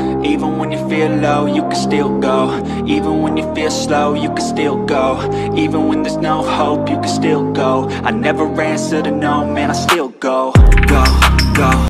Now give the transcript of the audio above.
Even when you feel low, you can still go. Even when you feel slow, you can still go. Even when there's no hope, you can still go. I never answer to no, man, I still go, go, go.